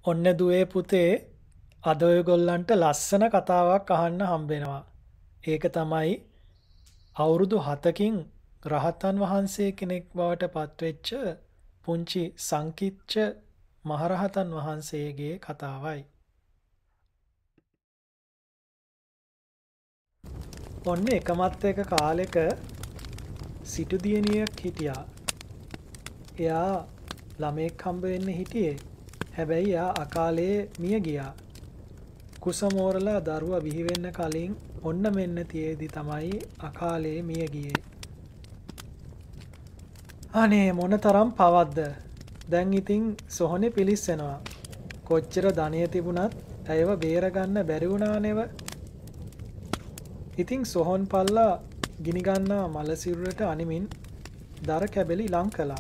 ඔන්න දුවේ පුතේ අද ඔයගොල්ලන්ට ලස්සන කතාවක් අහන්න හම්බෙනවා. ඒක තමයි අවුරුදු 7කින් රහතන් වහන්සේ කෙනෙක් බවට පත්වෙච්ච පුංචි සංකිච්ච මහරහතන් වහන්සේගේ කතාවයි. ඔන්න එකමත් එක කාලෙක සිටු දියණියක් හිටියා. එයා ළමෙක් හම්බ වෙන්න හිටියේ. හැබැයි එයා අකාලේ මිය ගියා. කුසමෝරලා දරුවා බිහි වෙන්න කලින් ඔන්න මෙන්න තියේදි තමයි අකාලේ මිය ගියේ. අනේ මොන තරම් පවද්ද. දැන් ඉතින් සොහොනේ පිලිස්සෙනවා. කොච්චර ධනය තිබුණත් ඇයව බේරගන්න බැරි වුණා නෙව. ඉතින් සොහොන් පල්ලා ගිනිගන්නා මල සිරුරට අනිමින් දර කැබලි ලං කළා.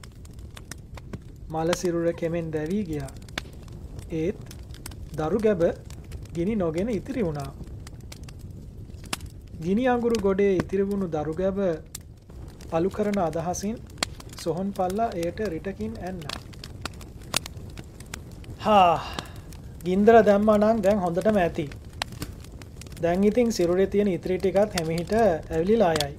මල සිරුර කෙමෙන් දැවී ගියා. ඒත් දරු ගැබ ගිනි නොගෙන ඉතිරි වුණා. ගිනි අඟුරු ගොඩේ ඉතිරි වුණු දරු ගැබ අලු කරන අදහසින් සොහොන් පල්ලා එයට රිටකින් ඇන්නා. ගින්දර දැම්මා නම් දැන් හොඳටම ඇති. දැන් ඉතින් සිරුරේ තියෙන ඉතිරි ටිකත් හැමිහිට ඇවිලිලා යයි.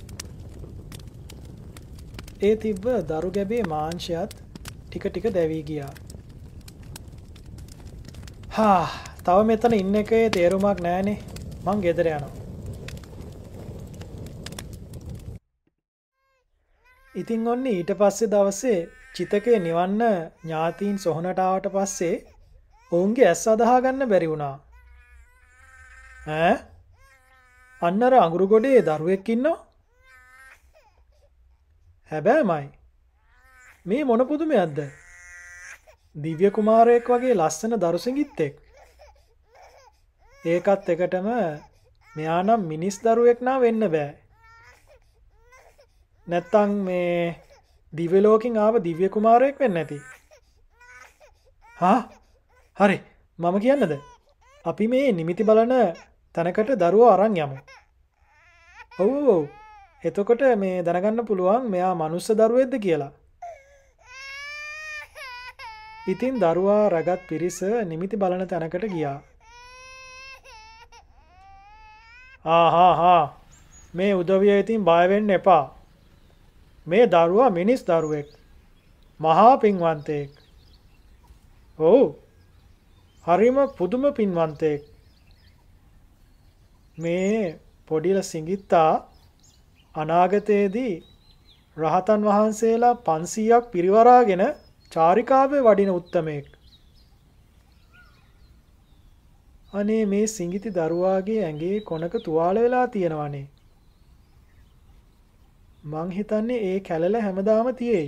ඒ තිබ්බ දරු ගැබේ මාංශයත් ටික ටික දැවී ගියා. තව මෙතන ඉන්න එකේ තේරුමක් නෑනේ. මං ගෙදර යනවා. ඉතින් ඔන්න ඊට පස්සේ දවසේ චිතකේ නිවන්න ඥාතීන් සොහනට ආවට පස්සේ ඔවුන්ගේ ඇස් අදහා ගන්න බැරි වුණා. අන්න අර අඟුරු ගොඩේ දරුවෙක් ඉන්නවා. හැබෑමයි. මේ මොන පුදුමයක්ද? දිව්‍ය කුමාරයෙක් වගේ ලස්සන දරු සිඟිත්තෙක්. ඒකත් එකටම මෙයා නම් මිනිස් දරුවෙක් නා වෙන්න බෑ. නැත්තම් මේ දිව්‍ය ලෝකෙන් ආව දිව්‍ය කුමාරයෙක් වෙන්න ඇති. හරි. මම කියන්නද? අපි මේ නිමිති බලන තැනකට දරුවෝ අරන් යමු. ඔව්. එතකොට මේ දැනගන්න පුළුවන් මෙයා මනුස්ස දරුවෙක්ද කියලා. ඉතින් දරුවා රගත් පිරිස නිමිති බලන තැනකට ගියා. මේ උදවිය ඉතින් බය වෙන්න එපා. මේ දරුවා මිනිස් දරුවෙක්. මහා පින්වන්තයෙක්. ඔව්. හරිම පුදුම පින්වන්තයෙක්. මේ පොඩිල සිඟිත්තා අනාගතයේදී රහතන් වහන්සේලා 500ක් පිරිවරාගෙන චාරිකාවේ වඩින උත්තමයෙක්. අනේ මේ සිඟිති දරුවාගේ ඇඟේ කොනක තුවාල වෙලා තියෙනවනේ. මං හිතන්නේ ඒ කැලල හැමදාම තියෙයි.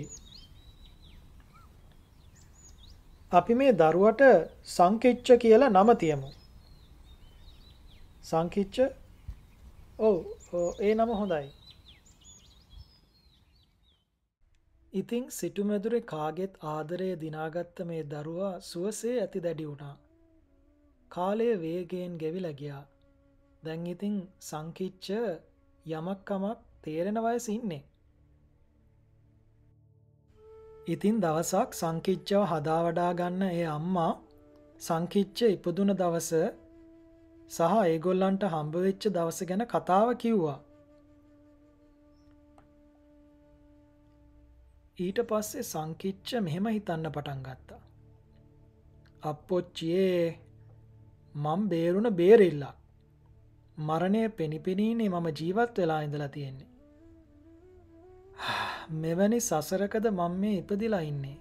අපි මේ දරුවට සංකිච්ච කියලා නම තියමු. සංකිච්ච? ඔව් ඒ නම හොඳයි. ඉතින් සිටුමැදුරේ කාගෙත් ආදරය දිනාගත්ත මේ දරුවා සුවසේ ඇති දැඩි වුණා. කාලය වේගයෙන් ගෙවිලා ගියා. දැන් ඉතින් සංකිච්ච යමක් කමක් තේරෙන වයසේ ඉන්නේ. ඉතින් දවසක් සංකිච්චව හදා වඩා ගන්න ඒ අම්මා සංකිච්ච ඉපදුන දවස සහ ඒගොල්ලන්ට හම්බ වෙච්ච දවස ගැන කතාව කිව්වා. ඊට පස්සේ සංකිච්ච මෙහෙම හිතන්න පටන් ගත්තා. අප්පොච්චියේ මම බේරුණ බේරිල්ලක්. මරණය පෙනිපෙනීනේ මම ජීවත් වෙලා ඉඳලා තියෙන්නේ. මෙවැනි සසරකද මම මේ ඉපදිලා ඉන්නේ.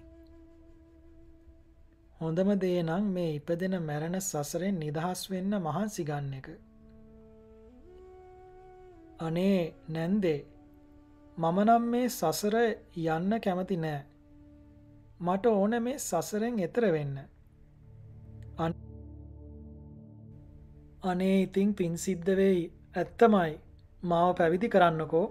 හොඳම දේ නම් මේ ඉපදෙන මැරෙන සසරෙන් නිදහස් වෙන්න මහන්සි ගන්න එක. අනේ නැන්දේ මම නම් මේ සසර යන්න කැමති නෑ. මට ඕන මේ සසරෙන් එතර වෙන්න. අනේ ඉතින් පින් සිද්ධ වෙයි. ඇත්තමයි. මාව පැවිදි කරන්නකෝ.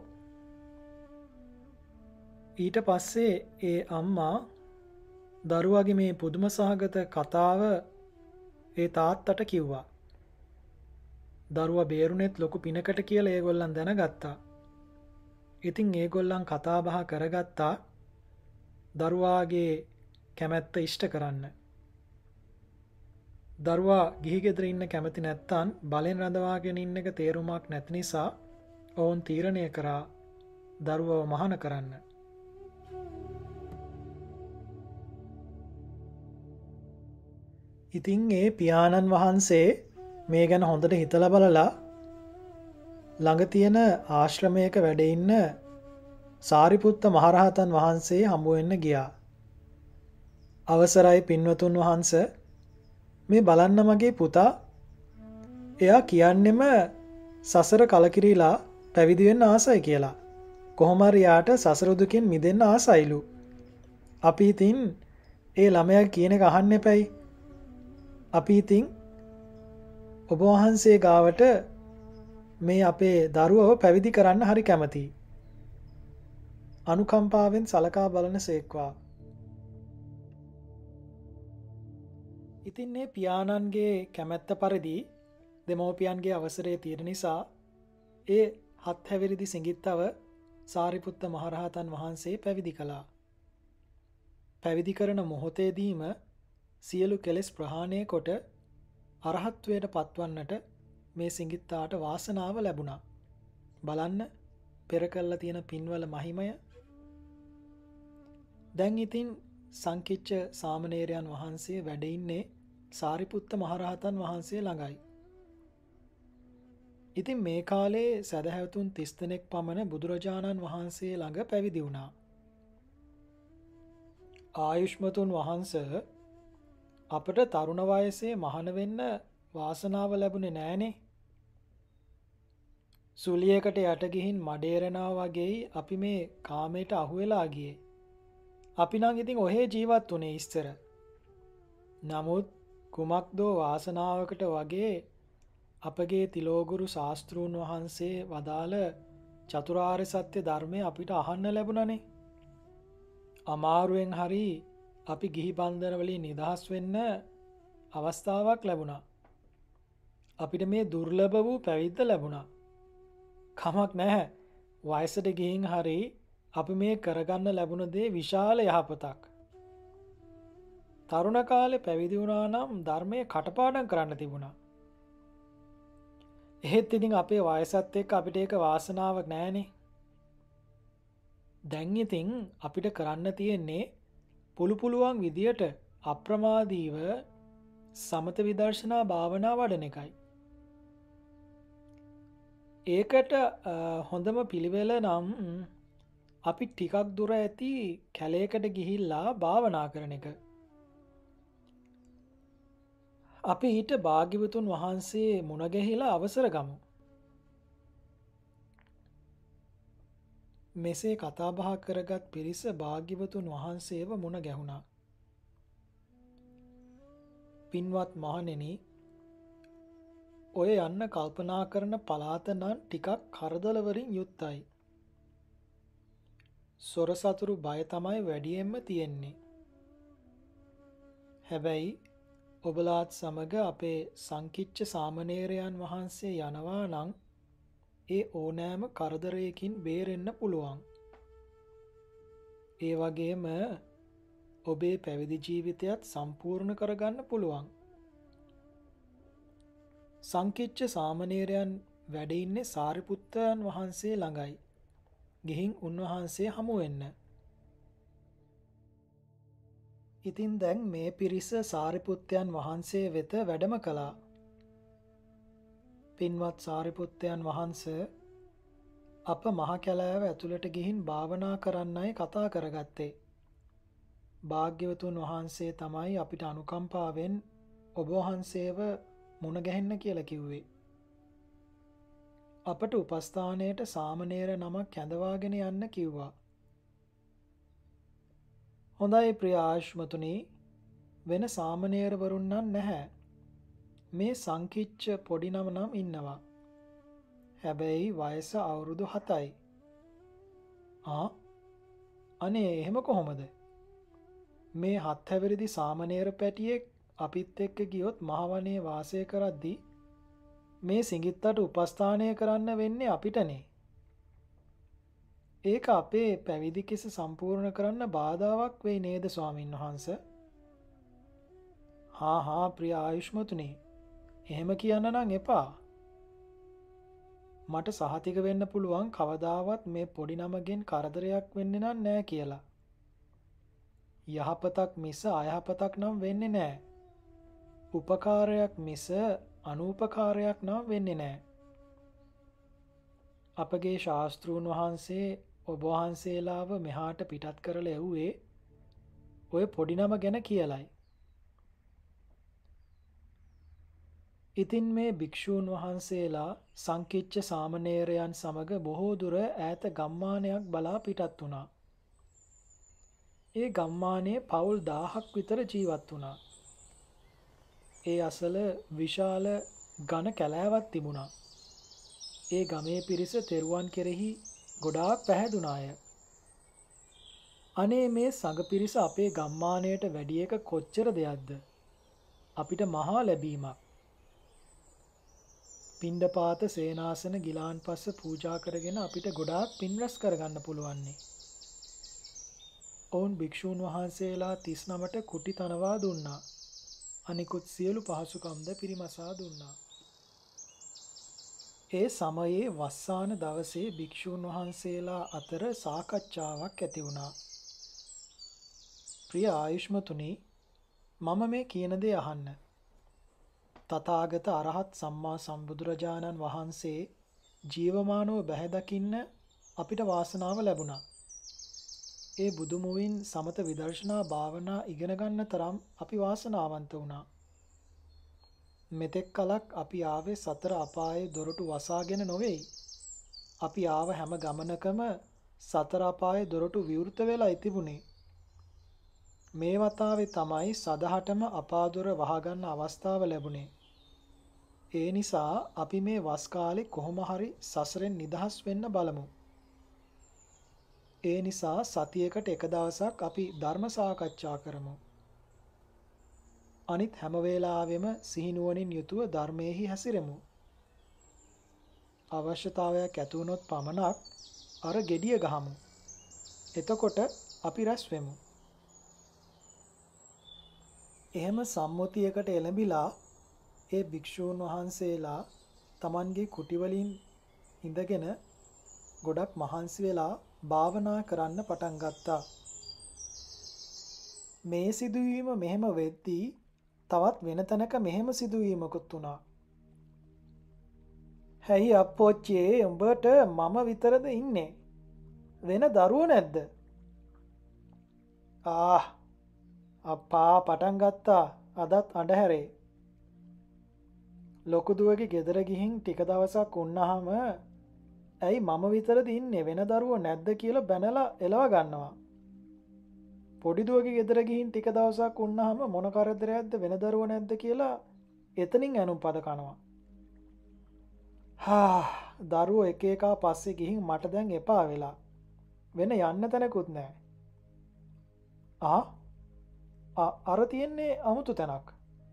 ඊට පස්සේ ඒ අම්මා දරුවාගේ මේ පුදුම සහගත කතාව ඒ තාත්තට කිව්වා. දරුවා බේරුණෙත් ලොකු පිනකට කියලා ඒගොල්ලන් දැනගත්තා. ඉතින් ඒගොල්ලන් කතා බහ කරගත්තා දරුවාගේ කැමැත්ත ඉෂ්ට කරන්න. දරුවා ගිහි ගෙදර ඉන්න කැමති නැත්තන් බලෙන් රඳවාගෙන ඉන්න එක තේරුමක් නැති නිසා ඔවුන් තීරණය කරා දරුවව මහාන කරන්න. ඉතින් ඒ පියාණන් වහන්සේ මේ ගැන හොඳට හිතලා බලලා ළඟ තියෙන ආශ්‍රමයක වැඩ ඉන්න සාරිපුත්ත මහරහතන් වහන්සේ හමු වෙන්න ගියා. අවසරයි පින්වතුන් වහන්සේ, මේ බලන්න මගේ පුතා. එයා කියන්නෙම සසර කලකිරීලා පැවිදි වෙන්න ආසයි කියලා. කොහොම හරි යාට සසර දුකින් මිදෙන්න ආසයිලු. අපි ඉතින් ඒ ළමයා කියන එක අහන්න එපැයි. අපි ඉතින් ඔබ වහන්සේ ගාවට මේ අපේ දරුවව පැවිදි කරන්න හරි කැමතියි. අනුකම්පාවෙන් සලකා බලන සේක්වා. ඉතින් මේ පියාණන්ගේ කැමැත්ත පරිදි දෙමෝපියන්ගේ අවසරය තියෙන නිසා ඒ 7 හැවිරිදි සිඟිත්තව සාරිපුත්ත මහරහතන් වහන්සේ පැවිදි කළා. පැවිදි කරන මොහොතේදීම සියලු කෙලෙස් ප්‍රහාණය කොට අරහත්වයට පත්වන්නට මේ සිඟිත්තාට වාසනාව ලැබුණා. බලන්න පෙර කළා තියෙන පින්වල මහිමය. දැන් ඉතින් සංකිච්ඡ සාමණේරයන් වහන්සේ වැඩ ඉන්නේ සාරිපුත්ත මහරහතන් වහන්සේ ළඟයි. ඉතින් මේ කාලේ සදහැවතුන් 30 දෙනෙක් පමණ බුදුරජාණන් වහන්සේ ළඟ පැවිදි වුණා. ආයුෂ්මතුන් වහන්සේ අපට තරුණ වයසේ මහාන වෙන්න වාසනාව ලැබුණේ නෑනේ. සුලියකට යට ගිහින් මඩේරනවා වගේයි අපි මේ කාමයට අහු වෙලා ගියේ. අපි නම් ඉතින් ඔහේ ජීවත් වුණේ ඉස්සර. නමුත් කුමක්දෝ වාසනාවකට වගේ අපගේ තිලෝගුරු ශාස්ත්‍රූන් වහන්සේ වදාළ චතුරාර්ය සත්‍ය ධර්මය අපිට අහන්න ලැබුණනේ. අමාරුවෙන් හරි අපි ගිහි බන්ධන වලින් නිදහස් වෙන්න අවස්ථාවක් ලැබුණා. අපිට මේ දුර්ලභ වූ පැවිද්ද ලැබුණා. කමක් නැහැ. වයසට ගිහින් හරි අපි මේ කරගන්න ලැබුණ දේ විශාල යහපතක්. තරුණ කාලේ පැවිදි වුණා නම් ධර්මයේ කටපාඩම් කරන්න තිබුණා. එහෙත් ඉතින් අපේ වයසත් එක්ක අපිට ඒක වාසනාවක් නැහැනේ. දැන් ඉතින් අපිට කරන්න තියෙන්නේ පුළුවන් විදියට අප්‍රමාදීව සමත විදර්ශනා භාවනා වඩන එකයි. ඒකට හොඳම පිළිවෙල නම් අපි ටිකක් දුර ඇති කැලේකට ගිහිල්ලා භාවනා කරන එක. අපි ඊට භාග්‍යවතුන් වහන්සේ මුණ ගැහිලා අවසර ගමු. මෙසේ කතා බහ කරගත් පිරිස භාග්‍යවතුන් වහන්සේව මුණ ගැහුණා. පින්වත් මහණෙනි, ඔය යන්න කල්පනා කරන පළාත නම් ටිකක් කරදර වලින් යුක්තයි. සොර සතුරු බය තමයි වැඩියෙන්ම තියෙන්නේ. හැබැයි ඔබලාත් සමග අපේ සංකිච්ඡ සාමණේරයන් වහන්සේ යනවා නම් ඒ ඕනෑම කරදරයකින් බේරෙන්න පුළුවන්. ඒ වගේම ඔබේ පැවිදි ජීවිතයත් සම්පූර්ණ කරගන්න පුළුවන්. සංකිච්ඡ සාමණේරයන් වැඩ ඉන්නේ සාරිපුත්තයන් වහන්සේ ළඟයි. ගිහින් උන්වහන්සේ හමු වෙන්න. ඉතින් දැන් මේ පිරිස සාරිපුත්තයන් වහන්සේ වෙත වැඩම කළා. පින්වත් සාරිපුත්තයන් වහන්සේ අප මහ කැලෑව ඇතුළට ගිහින් භාවනා කරන්නයි කතා කරගත්තේ. භාග්‍යවතුන් වහන්සේ තමයි අපිට අනුකම්පාවෙන් ඔබ වහන්සේව මුණ ගැහෙන්න කියලා කිව්වේ. අපට උපස්ථානයට සාමණේර නමක් කැඳවාගෙන යන්න කිව්වා. හොඳයි ප්‍රිය ආයුෂ්මතුනි, වෙන සාමණේරවරුන් නම් නැහැ. මේ සංකිච්ඡ පොඩි නම නම් ඉන්නවා. හැබැයි වයස අවුරුදු 7යි. අනේ එහෙම කොහොමද? මේ 7 හැවිරිදි සාමණේර පැටියෙක් අපිත් එක්ක ගියොත් මහවනේ වාසය කරද්දී මේ සිඟිත්තට උපස්ථානය කරන්න වෙන්නේ අපිටනේ. ඒක අපේ පැවිදි කිස සම්පූර්ණ කරන්න බාධාවක් වෙයි නේද ස්වාමින් වහන්සේ? හා ප්‍රිය ආයුෂ්මතුනි, එහෙම කියන්න නම් එපා. මට සහතික වෙන්න පුළුවන් කවදාවත් මේ පොඩි නමගෙන් කරදරයක් වෙන්නේ නෑ කියලා. යහපතක් මිස අයහපතක් නම් වෙන්නේ නෑ. උපකාරයක් මිස අනූපකාරයක් නම් වෙන්නේ නෑ. අපගේ ශාස්තෘන් වහන්සේ ඔබ වහන්සේලාව මෙහාට පිටත් කරලා එව්වේ ඔය පොඩි නම ගැන කියලයි. ඉතින් මේ භික්ෂූන් වහන්සේලා සංකිච්ඡ සාමණේරයන් සමග බොහෝ දුර ඈත ගම්මානයක් බලා පිටත් වුණා. ඒ ගම්මානයේ පවුල් 1000ක් විතර ජීවත් වුණා. ඒ අසල විශාල ඝන කැලෑවක් තිබුණා. ඒ ගමේ පිරිස තෙරුවන් කෙරෙහි ගොඩාක් පැහැදුන අය. අනේ මේ සංඝ පිරිස අපේ ගම්මානයට වැඩි එක කොච්චර දෙයක්ද? අපිට මහා ලැබීමක්. පිණ්ඩපාත සේනාසන ගිලාන්පස පූජා කරගෙන අපිට ගොඩාක් පින් රැස් කරගන්න පුළුවන්නේ. ඔවුන් භික්ෂූන් වහන්සේලා 39ට කුටි තනවා දුන්නා. අනිකුත් සියලු පහසුකම්ද පිරිමසා දුන්නා. ඒ සමයේ වස්සාන දවසේ භික්ෂූන් වහන්සේලා අතර සාකච්ඡාවක් ඇති වුණා. ප්‍රිය ආයුෂ්මතුනි, මම මේ කියන දේ අහන්න. තථාගත අරහත් සම්මා සම්බුදුරජාණන් වහන්සේ ජීවමානව බැහැ දකින්න අපිට වාසනාව ලැබුණා. ඒ බුදුමුවින් සමත විදර්ශනා භාවනා ඉගෙන ගන්න තරම් අපි වාසනාවන්ත වුණා. මෙතෙක් කලක් අපි ආවේ සතර අපායේ දොරටු වසාගෙන නොවේයි. අපි ආව හැම ගමනකම සතර අපායේ දොරටු විවෘත වෙලා තිබුණේ. මේ වතාවේ තමයි සදහටම අපාදොර වහගන්න අවස්ථාව ලැබුණේ. ඒ නිසා අපි මේ වස් කාලේ කොහොම හරි සසරෙන් නිදහස් වෙන්න බලමු. ඒ නිසා සතියකට එක දවසක් අපි ධර්ම සාකච්ඡා කරමු. අනිත් හැම වෙලාවෙම සිහිනුවණින් යුතුව ධර්මයේහි හැසිරෙමු. අවශ්‍යතාවයක් ඇති වුණොත් පමණක් අර gediya ගහමු. එතකොට අපි රැස් වෙමු. එහෙම සම්මුතියකට එළඹිලා ඒ භික්ෂූන් වහන්සේලා Tamanගේ කුටි වලින් ඉඳගෙන ගොඩක් මහන්සි වෙලා භාවනා කරන්න පටන් ගත්තා. මේ සිදුවීම මෙහෙම වෙද්දී තවත් වෙන තැනක මෙහෙම සිදුවීමකුත් වුණා. "හැයි අප්පෝච්චියේ උඹට මම විතරද ඉන්නේ? වෙන දරුවෝ නැද්ද?" අප්පා පටන් ගත්තා අදත් අඬහැරේ. ලොකු දුවගේ ගෙදර ගිහින් ටික දවසක් වුණාම ඇයි මම විතරද ඉන්නේ වෙන දරුවෝ නැද්ද කියලා බැනලා එලව ගන්නවා. පොඩි දුවගේ ගෙදර ගිහින් ටික දවසක් වුණාම මොන කරදරයක්ද වෙන දරුවෝ නැද්ද කියලා එතනින් ඇනුම් පද කනවා. දරුවෝ එක එකා පස්සේ ගිහින් මට දැන් එපා වෙලා. වෙන යන්න තැනකුත් නැහැ. අර තියෙන්නේ අමුතු තැනක්.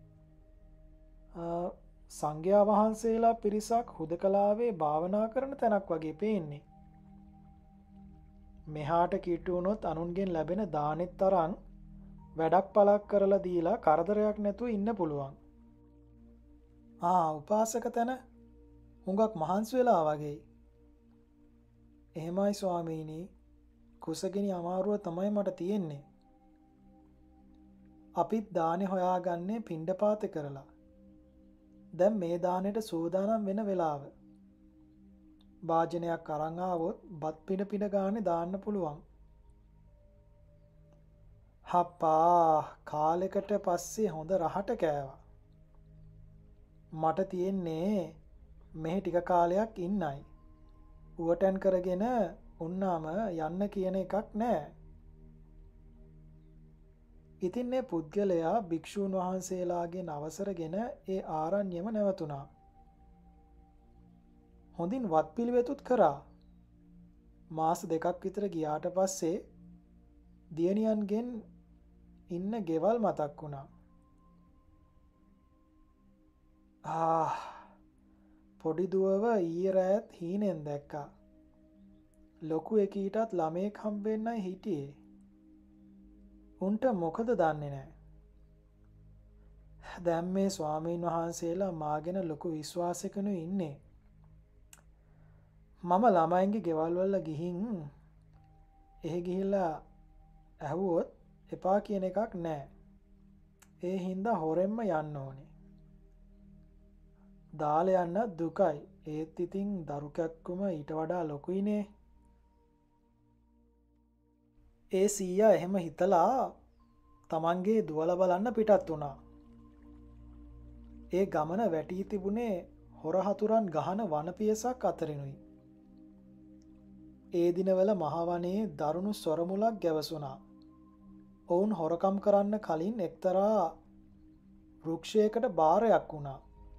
සංඝයා වහන්සේලා පිරිසක් හුදකලාවේ භාවනා කරන තැනක් වගේ පේන්නේ. මෙහාට කිට්ටු වුණොත් අනුන්ගෙන් ලැබෙන දානෙත් තරම් වැඩක් පළක් කරලා දීලා කරදරයක් නැතුව ඉන්න පුළුවන්. උපාසක තැන හුඟක් මහන්සි වෙලා වගේ. එහෙමයි ස්වාමීනි, කුසගිනි අමාරුව තමයි මට තියෙන්නේ. අපිත් දානේ හොයාගන්නේ පිණ්ඩපාත කරලා. දැන් මේ දානෙට සූදානම් වෙන වෙලාව. වාජනයක් අරන් ආවොත් බත් පින ගානේ දාන්න පුළුවන්. හප්පා කාලෙකට පස්සේ හොඳ රහට කෑවා. මට තියෙන්නේ මෙහි ටික කාලයක් ඉන්නයි. උවටන් කරගෙන උන්නාම යන්න කියන එකක් නැහැ. ඉතින් මේ පුද්ගලයා භික්ෂූන් වහන්සේලාගෙන් අවසරගෙන ඒ ආරණ්‍යම නැවතුණා. හොඳින් වත්පිළිවෙතුත් කරා. මාස 2ක් විතර ගියාට පස්සේ දියණියන්ගෙන් ඉන්න ගෙවල් මතක් වුණා. පොඩි දුවව ඊයේ රෑත් හීනෙන් දැක්කා. ලොකු එකීටත් ළමෙක් හම්බෙන්නයි හිටියේ. උන්ට මොකද දන්නේ නැහැ. දැන් මේ ස්වාමීන් වහන්සේලා මාගෙන ලොකු විශ්වාසයකනු ඉන්නේ. මම ළමයින්ගේ ගෙවල් වල ගිහින් එහෙ ගිහිල්ලා ඇහුවොත් එපා කියන එකක් නැහැ. ඒ හින්දා හොරෙන්ම යන්න ඕනේ. දාලා යන්න දුකයි. ඒත් ඉතින් දරු කැක්කුම ඊට වඩා ලොකුයිනේ. ඒ සීයා එහෙම හිතලා තමන්ගේ දුවලා බලන්න පිටත් වුණා. ඒ ගමන වැටී තිබුණේ හොර හතුරන් ගහන වනපියසක් අතරිනුයි. ඒ දිනවල මහවනයේ දරුණු සොරමුලක් ගැවසුණා. ඔවුන් හොරකම් කරන්න කලින් එක්තරා වෘක්ෂයකට බාරයක් වුණා.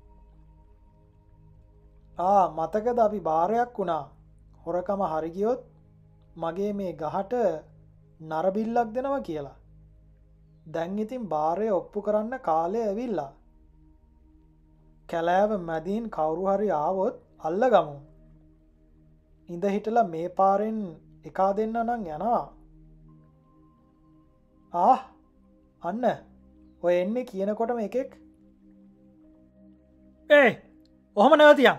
මතකද අපි බාරයක් වුණා. හොරකම හරි ගියොත් මගේ මේ ගහට නරබිල්ලක් දෙනවා කියලා. දැන් ඉතින් බාරය ඔප්පු කරන්න කාලය ඇවිල්ලා. කැලෑව මැදින් කවුරු හරි ආවොත් අල්ලගමු. ඉඳ හිටලා මේ පාරෙන් එකා දෙන්න නම් යනවා. අන්න ඔය එන්නේ කියනකොටම එකෙක් ඔහොම නැවතියන්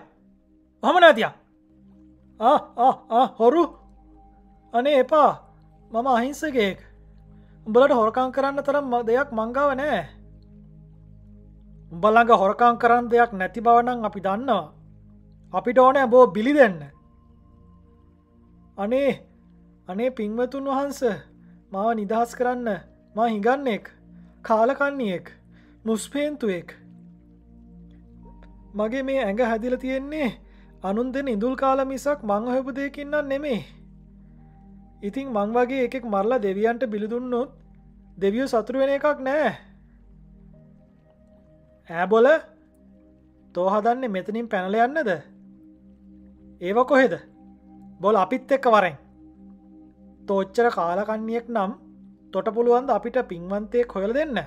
හොරු අනේ එපා මම අහිංසකයෙක්. උඹලට හොරකම් කරන්න තරම් දෙයක් මංගාව නෑ. උඹලඟ හොරකම් කරන්න දෙයක් නැති බව නම් අපි දන්නවා. අපිට ඕනෑ බෝ බිලි දෙන්න. අනේ පින්වතුන් වහන්ස මාව නිදහස් කරන්න. මා හිඟන්නෙක් කාලකන්නියෙක් මුස්පේන්තුවෙක්. මගේ මේ ඇඟ හැදිල තියෙන්නේ අනුන් දෙන ඉඳුල් කාල මිසක් මං හොයපු දෙයකින්නම් නෙමේ. ඉතින් මං වගේ එකෙක් මරලා දෙවියන්ට බිලිදුන්නොත් දෙවියෝ සතුරු වෙන එකක් නෑ. බොල තෝ හදන්නේ මෙතනින් පැනල යන්නද? ඒව කොහෙද? බොල අපිත් එක්ක වරෙන්. තෝච්චර කාලකන්නියෙක් නම් තොට පුළුවන්ද අපිට පින්වන්තයෙක් හොයල දෙන්න?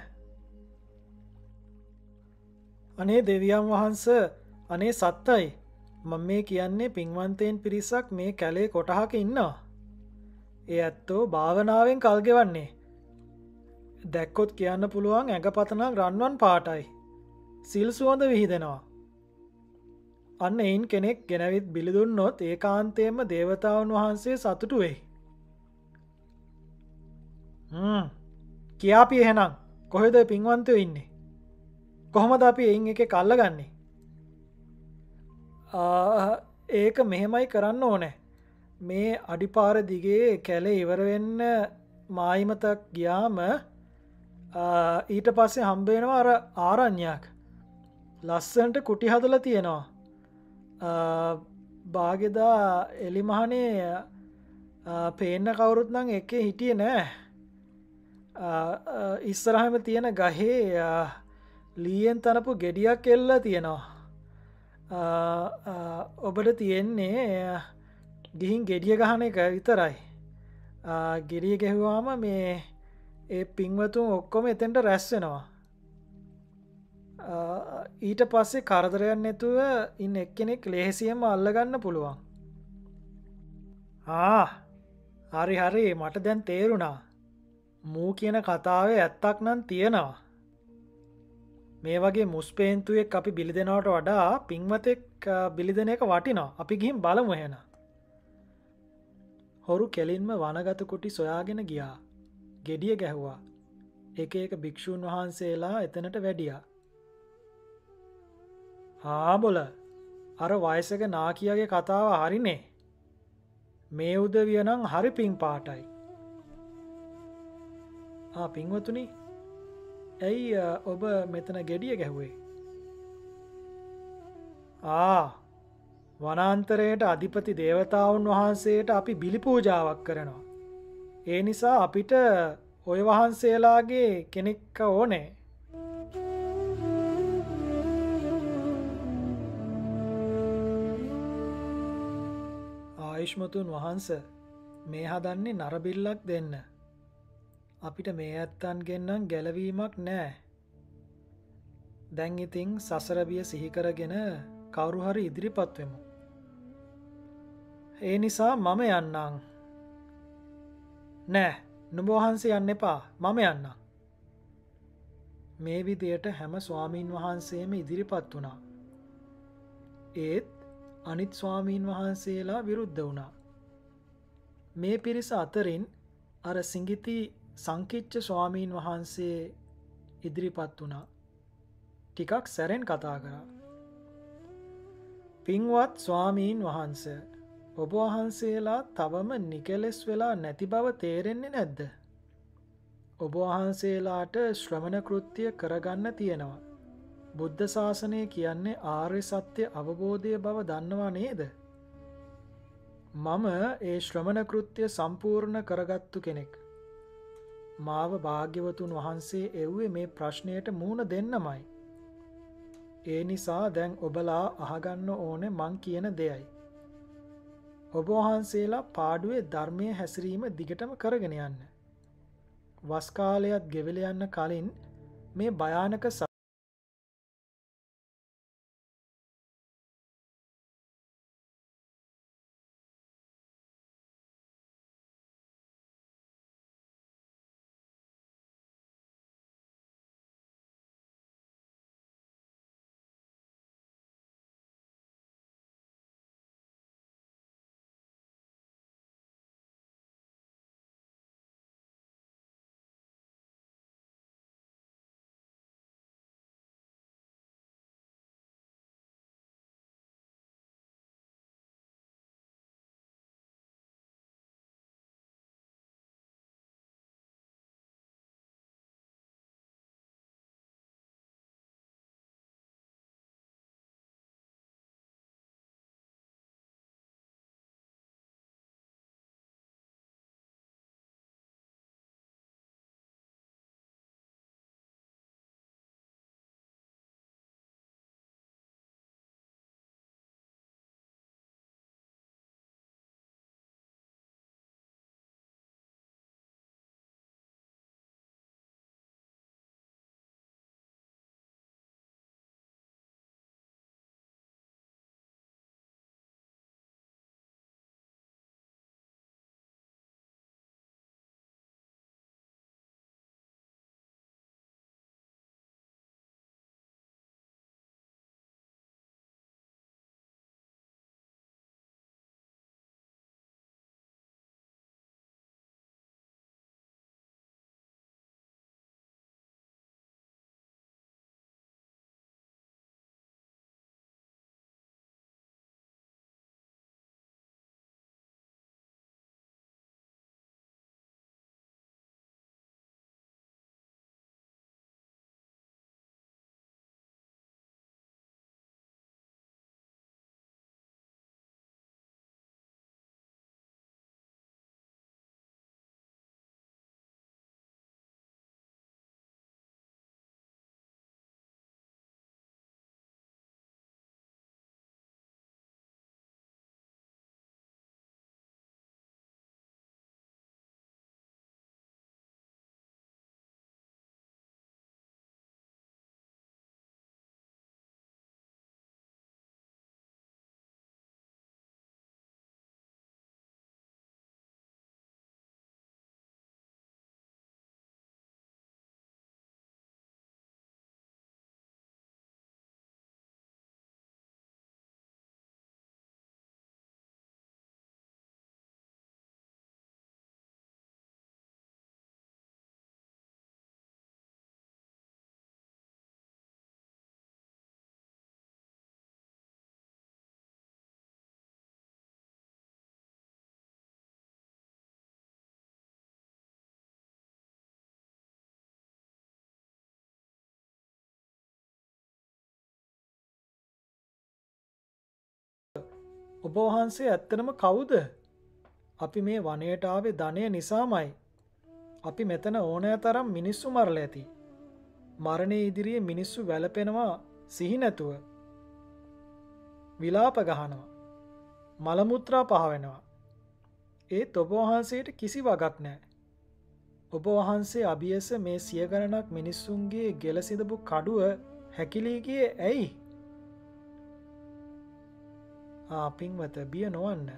අනේ දෙවියන් වහන්ස අනේ සත්තයි. මම මේ කියන්නේ පින්වන්තයෙන් පිරිසක් මේ කැලේ කොටහක ඉන්නවා. ඒ ඇත්තෝ භාවනාවෙන් කල් ගෙවන්නේ. දැක්කොත් කියන්න පුළුවන් ඇඟපතනක් රන්වන් පාටයි. සිල් සුවඳ විහිදෙනවා. අන්න එයින් කෙනෙක් ගෙනවිත් බිලිදුන්නොත් ඒකාන්තයෙන්ම දේවතාවුන් වහන්සේ සතුටු වෙයි. කියාපි එහෙනම් කොහෙද පින්වන්තයෝ ඉන්නේ? කොහොමද අපි එයින් එකෙක් අල්ලගන්නේ? ඒක මෙහෙමයි කරන්න ඕනෑ. මේ අඩිපාර දිගේ කැලේ ඉවරවෙන්න මායිමතක් ගියාම ඊට පස්සේ හම්බේනවා අර ආරණ්‍යයක්. ලස්සන්ට කුටි හදල තියෙනවා. භාගෙදා එලිමහනේ පේන්න කවුරුත් නං එක හිටිය නෑ. ඉස්සරහම තියෙන ගහේ ලීයෙන් තනපු ගෙඩියක් එල්ල තියෙනවා. ඔබට තියෙන්නේ ගිහින් ගෙඩිය ගහන එක විතරයි. ගෙඩිය ගැහවාම මේ ඒ පින්වතුන් ඔක්කොම එතෙන්ට රැස්වෙනවා. ඊට පස්සේ කරදරයක් නැතුව ඉන්න එක්කෙනෙක් ලේසියම අල්ලගන්න පුළුවන්. හරි මට දැන් තේරුණා. මූ කියන කතාවේ ඇත්තක් නම් තියෙනවා. මේ වගේ මුස්පේන්තුවෙක් අපි බිලිදෙනවට වඩා පින්වතෙක් බිලිදෙන එක වටිනවා. අපි ගිහින් බලමු එහෙනම්. හොරු කෙලින්ම වනගත කුටි සොයාගෙන ගියා. ගෙඩිය ගැහුවා. එක එක භික්ෂූන් වහන්සේලා එතනට වැඩියා. බොල අර වයසක නාකියගේ කතාව හරිනේ. මේ උදවිය නම් හරි පින් පාටයි. පින්වතුනි ඇයි ඔබ මෙතන ගෙඩිය ගැහුවේ? වනාන්තරයට අධිපති දේවතාවුන් වහන්සේට අපි බිලි පූජාවක් කරනවා. ඒ නිසා අපිට ඔය වහන්සේලාගේ කෙනෙක්ක ඕනේ. ආයුෂ්මතුන් වහන්ස මේ හදන්නේ නරබිල්ලක් දෙන්න. අපිට මේ ඇත්තන්ගෙන්නම් ගැලවීමක් නෑ. දැන් ඉතින් සසරබිය සිහිකරගෙන කවුරු හරි ඉදිරිපත් වෙමු. ඒ නිසා මම යන්නම්. නෑ නුඹ වහන්සේ යන්න එපා. මම යන්නම්. මේ විදියට හැම ස්වාමීන් වහන්සේම ඉදිරිපත් වුණා. ඒත් අනිත් ස්වාමීන් වහන්සේලා විරුද්ධ වුණා. මේ පිරිස අතරින් අර සිඟිති සංකිච්ඡ ස්වාමීන් වහන්සේ ඉදිරිපත් වුණා. ටිකක් සැරෙන් කතා කරා. පින්වත් ස්වාමීන් වහන්ස, ඔබ වහන්සේලා තවම නිකලෙස් වෙලා නැති බව තේරෙන්නේ නැද්ද? ඔබ වහන්සේලාට ශ්‍රමණ කෘත්‍ය කරගන්න තියෙනවා. බුද්ධ ශාසනය කියන්නේ ආර්ය සත්‍ය අවබෝධය බව දන්නවා නේද? මම ඒ ශ්‍රමණ කෘත්‍ය සම්පූර්ණ කරගත්තු කෙනෙක්. මාව භාග්‍යවතුන් වහන්සේ එව්වේ මේ ප්‍රශ්නයට මුහුණ දෙන්නමයි. ඒ නිසා දැන් ඔබලා අහගන්න ඕනේ මං කියන දෙයයි. ඔබ වහන්සේලා පාඩුවේ ධර්මයේ හැසිරීම දිගටම කරගෙන යන්න. වස් කාලයත් ගෙවිලා යන්න කලින් මේ භයානක ඔබ වහන්සේ ඇත්තටම කවුද? අපි මේ වනයේට ආවේ ධනය නිසාමයි. අපි මෙතන ඕනෑ තරම් මිනිස්සු මරලා ඇති. මරණයේ ඉදිරියේ මිනිස්සු වැළපෙනවා සිහි නැතුව. විලාප ගහනවා. මල මුත්‍රා පහ වෙනවා. ඒත් ඔබ වහන්සේට කිසි වගක් නැහැ. ඔබ වහන්සේ අභියස මේ සිය ගණනක් මිනිස්සුන්ගේ ගෙල සිඳපු කඩුව හැකිලී ගියේ ඇයි? පින්වත බිය නොවන්න.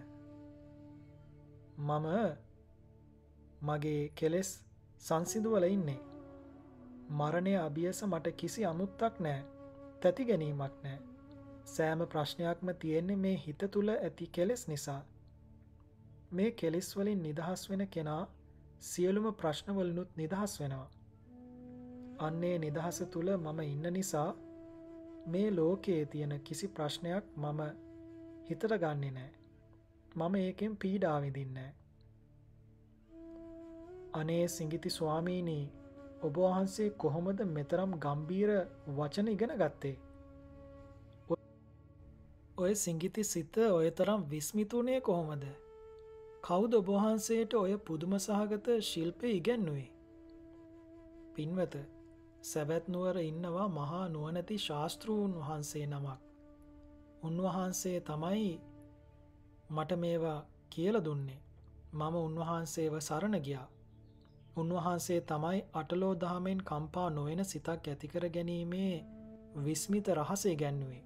මම මගේ කෙලෙස් සංසිඳුවල ඉන්නේ. මරණය අභියස මට කිසි අමුත්තක් නෑ. තැති ගැනීමක් නෑ. සෑම ප්‍රශ්නයක්ම තියෙන්නේ මේ හිත තුළ ඇති කෙලෙස් නිසා. මේ කෙලෙස් වලින් නිදහස් වෙන කෙනා සියලුම ප්‍රශ්නවලුනුත් නිදහස් වෙනවා. අන්නේ නිදහස තුළ මම ඉන්න නිසා මේ ලෝකයේ තියෙන කිසි ප්‍රශ්නයක් මම හිතට ගන්නෙ නෑ. මම ඒකෙන් පීඩා විඳින්නේ නෑ. අනේ සිඟිති ස්වාමීනි, ඔබ වහන්සේ කොහොමද මෙතරම් ගම්බීර වචන ඉගෙන ගත්තේ? ඔය සිඟිති සිත ඔය තරම් විස්මිතුනේ කොහොමද? කවුද ඔබ වහන්සේට ඔය පුදුම සහගත ශිල්පය ඉගැන්නුවේ? පින්වත, සැබැත් නුවර ඉන්නවා මහා නුවණැති ශාස්ත්‍රූන් වහන්සේ නමක්. උන්වහන්සේ තමයි මට මේවා කියලා දුන්නේ. මම උන්වහන්සේව සරණ ගියා. උන්වහන්සේ තමයි අටලෝ දහමෙන් කම්පා නොවන සිතක් ඇතිකර ගැනීමේ විස්මිත රහස ඉගැන්නුවේ.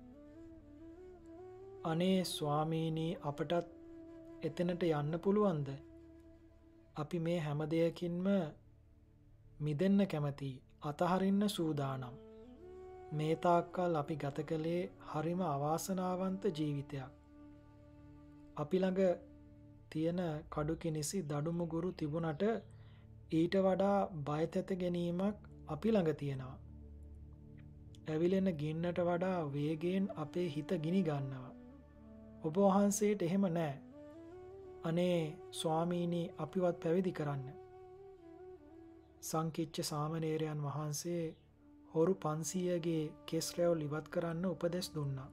අනේ ස්වාමීනි, අපටත් එතනට යන්න පුළුවන්ද? අපි මේ හැම දෙයකින්ම මිදෙන්න කැමති, අතහරින්න සූදානම්. මේ තාක්කල් අපි ගත කළේ හරිම අවාසනාවන්ත ජීවිතයක්. අපි ළඟ තියෙන කඩු කිනිසි දඩුමුගුරු තිබුණට ඊට වඩා බය තැත ගැනීමක් අපි ළඟ තියෙනවා. ඇවිලෙන ගින්නට වඩා වේගයෙන් අපේ හිත ගිනි ගන්නවා. ඔබ වහන්සේට එහෙම නෑ. අනේ ස්වාමීනි, අපිවත් පැවිදි කරන්න. සංකිච්ඡ සාමණේරයන් වහන්සේ හොරු 500ගේ කෙස් රැවුල් ඉවත් කරන්න උපදෙස් දුන්නා.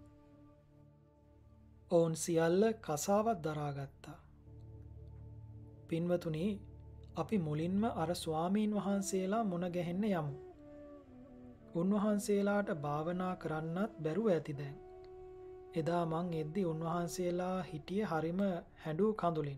ඔවුන් සියල්ල කසාවත් දරාගත්තා. පින්වතුනි, අපි මුලින්ම අර ස්වාමීන් වහන්සේලා මුණ ගැහෙන්න යමු. උන්වහන්සේලාට භාවනා කරන්නත් බැරුව ඇති දැන්. එදා මං එද්දි උන්වහන්සේලා හිටියේ හරිම හැඬු කඳුලින්.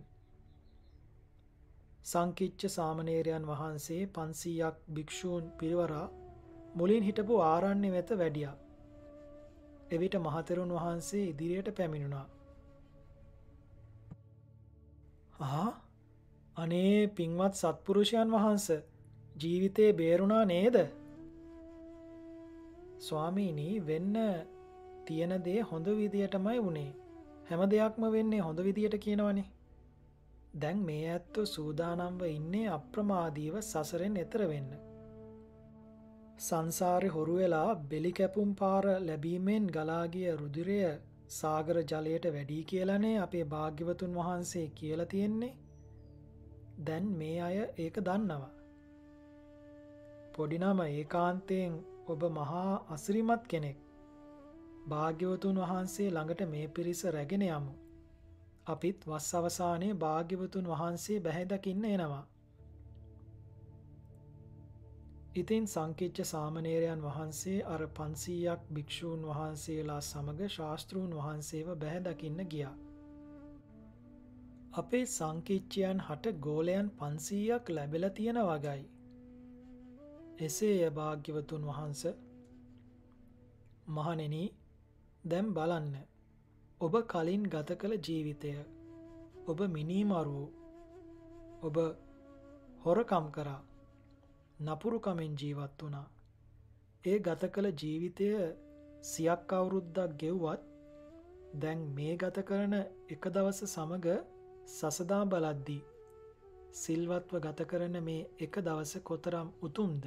සංකිච්ඡ සාමණේරයන් වහන්සේ 500ක් භික්ෂූන් පිරිවරා මුලින් හිටපු ආරණ්‍ය වෙත වැඩියා. එවිට මහතෙරුන් වහන්සේ ඉදිරියට පැමිණුණා. අනේ පින්වත් සත්පුරුෂයන් වහන්සේ, ජීවිතේ බේරුණා නේද? ස්වාමීනි, වෙන්න තියෙන දේ හොඳ විදියටමයි වුනේ. හැම දෙයක්ම වෙන්නේ හොඳ විදියට කියනවනේ. දැන් මේ ඇත්තෝ සූදානම්ව ඉන්නේ අප්‍රමාදීව සසරෙන් එතර වෙන්න. සංසාරේ හොරු වෙලා බෙලි කැපුම් පාර ලැබීමෙන් ගලා ගිය රුධිරය සාගර ජලයට වැඩි කියලානේ අපේ භාග්‍යවතුන් වහන්සේ කියලා තියෙන්නේ. දැන් මේ අය ඒක දන්නවා. පොඩි නම ඒකාන්තයෙන් ඔබ මහා අසිරිමත් කෙනෙක්. භාග්‍යවතුන් වහන්සේ ළඟට මේ පිරිස රැගෙන යමු. අපිත් වස් අවසානයේ භාග්‍යවතුන් වහන්සේ බැහැ දකින්න එනවා. ඉතින් සංකිච්ඡ සාමණේරයන් වහන්සේ අර 500ක් භික්ෂූන් වහන්සේලා සමග ශාස්ත්‍රූන් වහන්සේව බැහැ දකින්න ගියා. අපේ සංකිච්ඡයන් හට ගෝලයන් 500ක් ලැබිලා තියෙන වගයි. එසේය භාග්‍යවතුන් වහන්සේ. මහණෙනි, දැන් බලන්න. ඔබ කලින් ගත කළ ජීවිතය, ඔබ මිනීමරුවෝ, ඔබ හොරකම් කරා, නපුරුකමෙන් ජීවත් වුණා. ඒ ගත කළ ජීවිතය සියක් අවුරුද්දක් ගෙව්වත් දැන් මේ ගත කරන එක දවස සමග සසදා බලද්දී සිල්වත්ව ගත කරන මේ එක දවස කොතරම් උතුම්ද?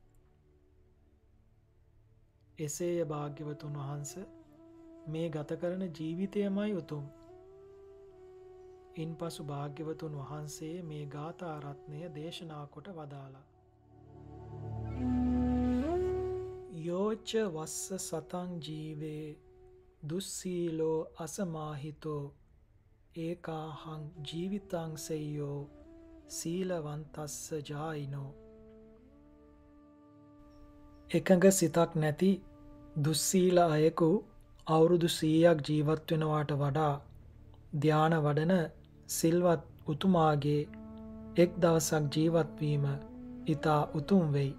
එසේය භාග්‍යවතුන් වහන්සේ, මේ ගත කරන ජීවිතයමයි උතුම්. ඉන්පසු භාග්‍යවතුන් වහන්සේ මේ ගාථා රත්නය දේශනා කොට වදාලා. යෝච වස්ස සතං ජීවේ දුස්සීලෝ අසමාහිතෝ ඒකාහං ජීවිතං සෙය්‍යෝ සීලවන්තස්ස ජායිනෝ. එකඟ සිතක් නැති දුස්සීල අයෙකු අවුරුදු 100ක් ජීවත් වෙනවාට වඩා ධාන වඩන සිල්වත් උතුමාගේ එක් දවසක් ජීවත් වීම ඊතා උතුම් වෙයි.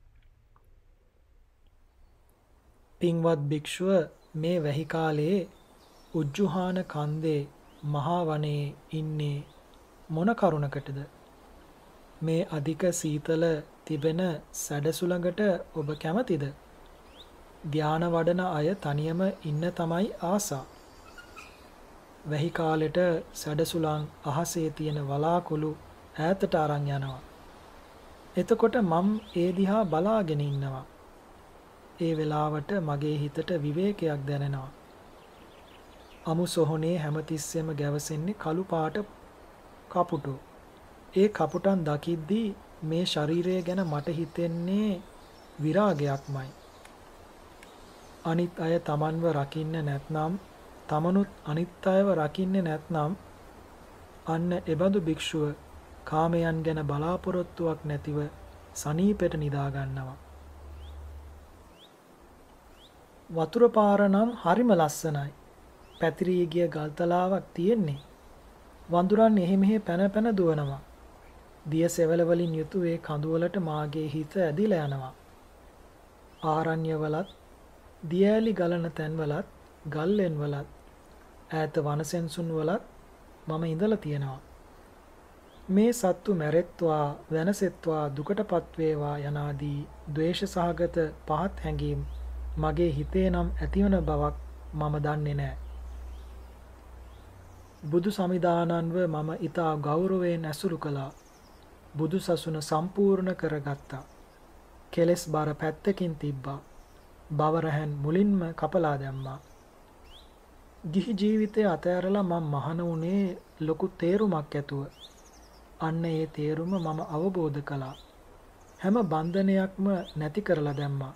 පින්වත් භික්ෂුව මේ වැහි කාලයේ උජ්ජුහාන කන්දේ මහා වනයේ ඉන්නේ මොන කරුණකටද? මේ අධික සීතල තිබෙන සැඩසුළඟට ඔබ කැමතිද? ධාන වඩන අය තනියම ඉන්න තමයි ආසා. වැහි කාලෙට සැඩසුළං අහසේ තියෙන වලාකුළු ඈතට අරන් යනවා. එතකොට මම ඒ දිහා බලාගෙන ඉන්නවා. ඒ වෙලාවට මගේ හිතට විවේකයක් දැනෙනවා. අමු සොහොනේ හැමතිස්සෙම ගැවසෙන්නේ කළු පාට කපුටෝ. ඒ කපුටන් දකිද්දී මේ ශරීරය ගැන මට හිතෙන්නේ විරාගයක්මයි. අනිත් අය තමන්ව රකින්න නැත්නම් තමනුත් අනිත් අයව රකින්නේ නැත්නම් අන්න එබඳු භික්ෂුව කාමයන් ගැන බලාපොරොත්තුවක් නැතිව සනීපෙට නිදා ගන්නවා. වතුර පාර නම් හරිම ලස්සනයි. පැතිරී ගිය ගල්තලාවක් තියෙන්නේ. වඳුරන් එහෙ මෙහෙ පැන පැන දුවනවා. දිය සෙවල වලින් යුතු ඒ කඳුවලට මාගේ හිත ඇදිලා යනවා. ආරණ්‍යවලත් දියඇලි ගලන තැන්වලත් ගල්ලෙන් වලත් ඈත වනසෙන්සුන් වලත් මම ඉඳලා තියෙනවා. මේ සත්තු මැරෙත්වා වෙනසෙත්වා දුකටපත් වේවා යනාදී ද්වේෂ සහගත පහත් හැඟීම් මගේ හිතේ නම් ඇතිවන බවක් මම දන්නේ නැහැ. බුදු සමිදානන්ව මම ඊතා ගෞරවයෙන් ඇසුරු කළා. බුදු සසුන සම්පූර්ණ කරගත්තා. කෙලස් බර පැත්තකින් තිබ්බා. බවරහන් මුලින්ම කපලා දැම්මා. ගිහි ජීවිතය අතෑරලා මම මහණ වුණේ ලොකු තේරුමක් ඇතුව. අන්න ඒ තේරුම මම අවබෝධ කළා. හැම බන්ධනයක්ම නැති කරලා දැම්මා.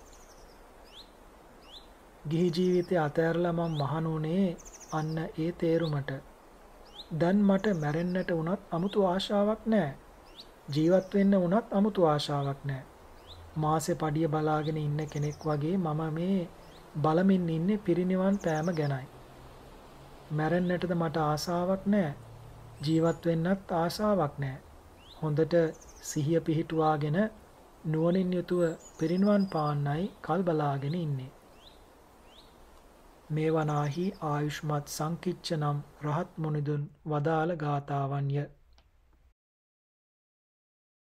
ගිහි ජීවිතය අතෑරලා මම මහණ වුණේ අන්න ඒ තේරුමට. දැන් මට මැරෙන්නට වුණත් 아무තු ආශාවක් නැහැ. ජීවත් වෙන්න වුණත් 아무තු ආශාවක් නැහැ. මාසේ පඩිය බලාගෙන ඉන්න කෙනෙක් වගේ මම මේ බලමින් ඉන්නේ පිරිනිවන් පෑම ගැනයි. මැරෙන්නටද මට ආසාවක් නැහැ. ජීවත් වෙන්නත් ආසාවක් නැහැ. හොඳට සිහිය පිහිටුවාගෙන නුවණින් යුතුව පිරිනිවන් පාන්නයි කල් බලාගෙන ඉන්නේ. මේවනාහි ආයුෂ්මත් සංකිච්ඡ නම් රහත් මුනිදුන් වදාළ ගාථාවන්ය.